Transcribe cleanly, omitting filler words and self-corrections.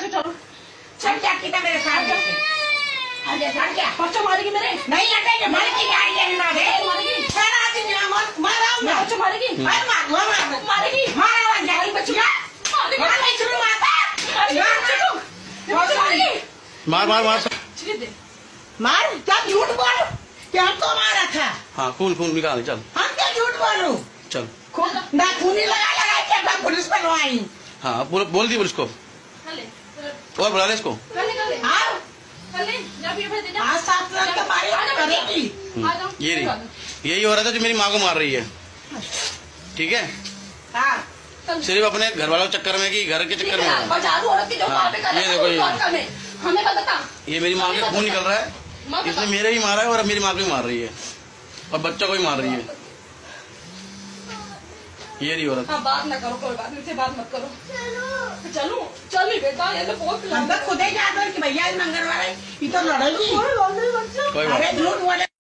लेके चलो। चल क्या कितना मेरे साथ क्या बच्चा मारेगी मेरे? नहीं लटेगी, मारेगी गाड़ी है ना दे मारेगी। सारा दिन माराऊं ना बच्चा मारेगी। मारेगी मारा जाएगी बच्चा मार नहीं शुरू मार मार मार मार क्या झूठ बोल क्या हमको मारा था। हाँ खून खून निकाल चल। हम क्या झूठ बोलूं चल ना खूनी लगा के मैं पुलिस बनवाई। हाँ बोल दी पुलिस को और बुला ले इसको। आज 7 लाख का मारी करेगी। ये रही यही हो रहा था जो मेरी माँ को मार रही है। ठीक है हाँ सिर्फ अपने घर वालों के चक्कर में कि घर के चक्कर में। ये देखो ये मेरी माँ के खून निकल रहा है। इसने मेरे ही मारा है और अब मेरी माँ को ही मार रही है और बच्चा को ही मार रही है। ये नहीं हो रहा। हाँ बात ना करो, कोई बात नहीं, बात मत करो। चलो चलो बेटा, ये तो बहुत हम तो खुद ही जाते हैं कि भैया मंगलवार है ये तो लड़ेगी। कोई बात अरे झूठ बोले।